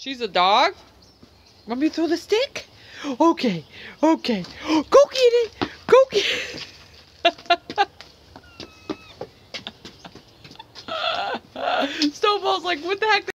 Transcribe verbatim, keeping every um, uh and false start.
She's a dog? Want me to throw the stick? Okay, okay. Go get it! Go get it! Snowball's like, what the heck?